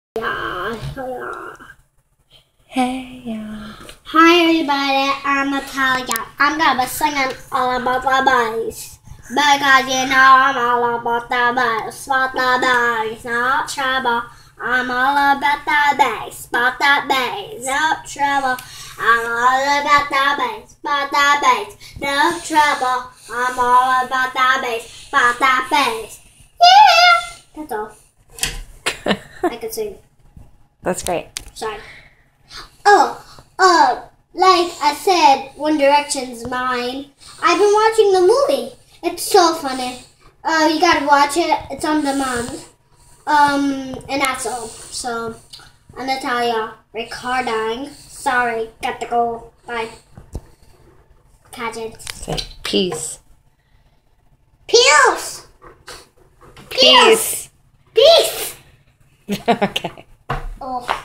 Yeah. Hey, yeah. Hi everybody, I'm Nataliya. I'm gonna be singing all about the bass. Because you know I'm all about the bass. But the bass, no trouble. I'm all about the bass. But the bass, no trouble. I'm all about the bass. But the bass, no trouble. I'm all about the bass. But the bass. Yeah! That's all. I can sing. That's great. Sorry. Like I said, One Direction's mine. I've been watching the movie. It's so funny. You gotta watch it. It's on demand. And that's all. So, I'm Nataliya recording. Sorry, got to go. Bye. Pageant. Say peace. Peace! Peace. Peace! Okay. Oh.